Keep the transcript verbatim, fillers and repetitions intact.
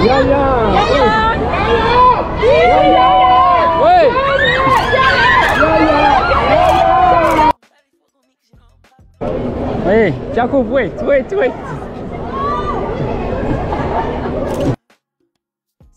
Ya ya. Ya ya. Ya ya. Woi. Woi, 加酷不会，对对。